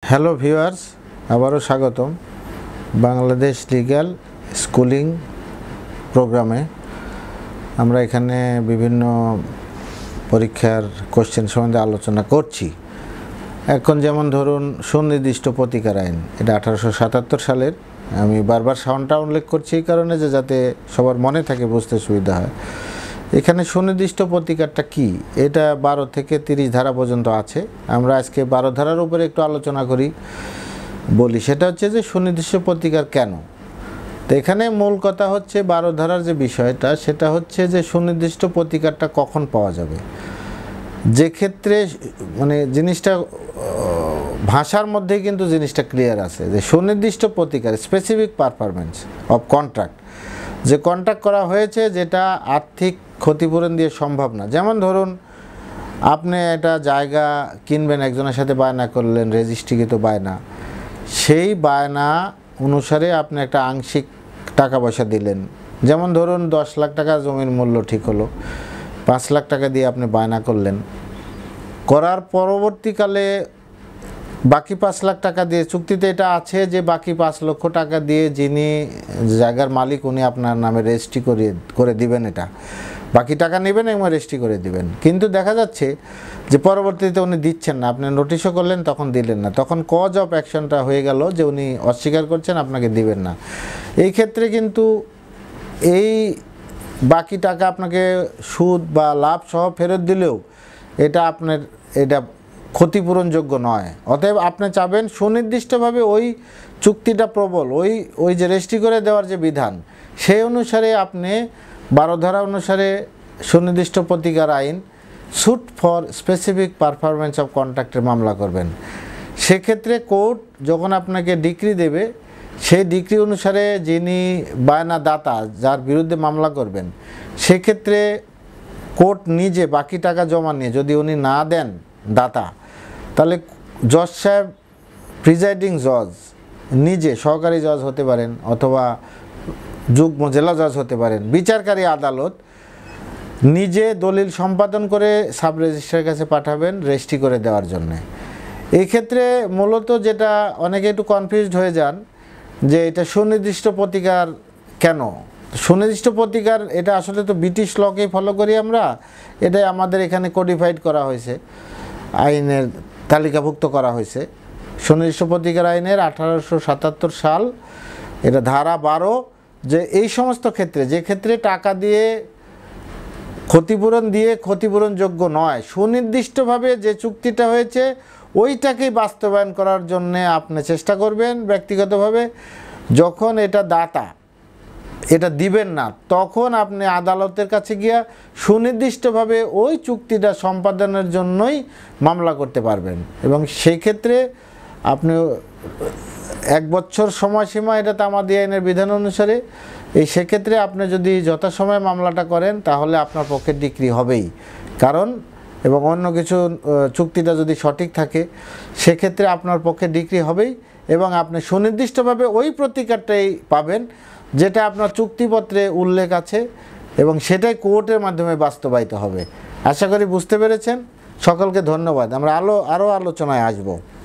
Hello viewers, আবারও স্বাগতম Bangladesh legal schooling প্রোগ্রামে। আমরা এখানে বিভিন্ন পরীক্ষার কোশ্চেন সম্বন্ধে আলোচনা করছি। এখন যেমন ধরুন সুনির্দিষ্ট প্রতিকার আইন, এটা 1877 সালের। আমি বারবার সাউন্ডটা উল্লেখ করছি এই কারণে যে যাতে সবার মনে থাকে, বুঝতে সুবিধা হয়। এখানে সুনির্দিষ্ট প্রতিকারটা কি, এটা 12 থেকে 30 ধারা পর্যন্ত আছে। আমরা আজকে 12 ধারার উপরে একটু আলোচনা করি, বলি। সেটা হচ্ছে যে সুনির্দিষ্ট প্রতিকার কেন। তো এখানে মূল কথা হচ্ছে 12 ধারার যে বিষয়টা, সেটা হচ্ছে যে সুনির্দিষ্ট প্রতিকারটা কখন পাওয়া যাবে। যে ক্ষেত্রে মানে জিনিসটা ভাষার মধ্যেই কিন্তু জিনিসটা ক্লিয়ার আছে যে সুনির্দিষ্ট প্রতিকার, স্পেসিফিক পারফরমেন্স অফ কন্ট্রাক্ট, যে কন্ট্রাক্ট করা হয়েছে যেটা আর্থিক ক্ষতিপূরণ দিয়ে সম্ভব না। যেমন ধরুন আপনি একটা জায়গা কিনবেন, একজনের সাথে বায়না করলেন, রেজিস্ট্রিকৃত বায়না। সেই বায়না অনুসারে আপনি একটা আংশিক টাকা পয়সা দিলেন। যেমন ধরুন 10 লাখ টাকা জমির মূল্য ঠিক হলো, 5 লাখ টাকা দিয়ে আপনি বায়না করলেন। করার পরবর্তীকালে বাকি 5 লাখ টাকা দিয়ে, চুক্তিতে এটা আছে যে বাকি 5 লক্ষ টাকা দিয়ে যিনি জায়গার মালিক উনি আপনার নামে রেজিস্ট্রি করে দিবেন, এটা বাকি টাকা নেবেন এবং রেজিস্ট্রি করে দিবেন। কিন্তু দেখা যাচ্ছে যে পরবর্তীতে উনি দিচ্ছেন না, আপনি নোটিশও করলেন তখন দিলেন না, তখন কজ অফ অ্যাকশনটা হয়ে গেল যে উনি অস্বীকার করছেন, আপনাকে দিবেন না। এই ক্ষেত্রে কিন্তু এই বাকি টাকা আপনাকে সুদ বা লাভ সহ ফেরত দিলেও এটা ক্ষতিপূরণযোগ্য নয়। অতএব আপনি চাবেন সুনির্দিষ্টভাবে ওই চুক্তিটা প্রবল, ওই যে রেজিস্ট্রি করে দেওয়ার যে বিধান, সেই অনুসারে আপনি 12 ধারা অনুসারে সুনির্দিষ্ট প্রতিকার আইন suit for specific performance of কন্ট্রাক্টের মামলা করবেন। সেক্ষেত্রে কোর্ট যখন আপনাকে ডিক্রি দেবে, সেই ডিক্রি অনুসারে যিনি বায়নাদাতা, যার বিরুদ্ধে মামলা করবেন, সেক্ষেত্রে কোর্ট নিজে বাকি টাকা জমা নিয়ে যদি উনি না দেন দাতা, তাহলে জজ সাহেব, প্রিজাইডিং জজ নিজে, সহকারী জজ হতে পারেন অথবা যুগ্ম জেলা জজ হতে পারেন, বিচারকারী আদালত নিজে দলিল সম্পাদন করে সাব রেজিস্ট্রারের কাছে পাঠাবেন রেজিস্ট্রি করে দেওয়ার জন্য। এই ক্ষেত্রে মূলত যেটা অনেকে একটু কনফিউজড হয়ে যান যে এটা সুনির্দিষ্ট প্রতিকার কেন। সুনির্দিষ্ট প্রতিকার এটা আসলে তো ব্রিটিশ লকেই ফলো করি আমরা, এটাই আমাদের এখানে কোডিফাইড করা হয়েছে, আইনের তালিকাভুক্ত করা হয়েছে। সুনির্দিষ্ট প্রতিকার আইনের 1877 সাল, এটা ধারা 12, যে এই সমস্ত ক্ষেত্রে, যে ক্ষেত্রে টাকা দিয়ে ক্ষতিপূরণ দিয়ে ক্ষতিপূরণযোগ্য নয়, সুনির্দিষ্টভাবে যে চুক্তিটা হয়েছে ওইটাকেই বাস্তবায়ন করার জন্যে আপনি চেষ্টা করবেন ব্যক্তিগতভাবে। যখন এটা দাতা এটা দিবেন না, তখন আপনি আদালতের কাছে গিয়া সুনির্দিষ্টভাবে ওই চুক্তিটা সম্পাদনের জন্যই মামলা করতে পারবেন। এবং সেই ক্ষেত্রে আপনি 1 বছর সময়সীমা, এটা তামাদি আইনের বিধান অনুসারে। সেক্ষেত্রে আপনি যদি যথাসময়ে মামলাটা করেন তাহলে আপনার পক্ষে ডিক্রি হবেই। কারণ এবং অন্য কিছু চুক্তিটা যদি সঠিক থাকে সেক্ষেত্রে আপনার পক্ষে ডিক্রি হবেই, এবং আপনি সুনির্দিষ্টভাবে ওই প্রতিকারটাই পাবেন যেটা আপনার চুক্তিপত্রে উল্লেখ আছে, এবং সেটাই কোর্টের মাধ্যমে বাস্তবায়িত হবে। আশা করি বুঝতে পেরেছেন। সকলকে ধন্যবাদ। আমরা আরও আলোচনায় আসব।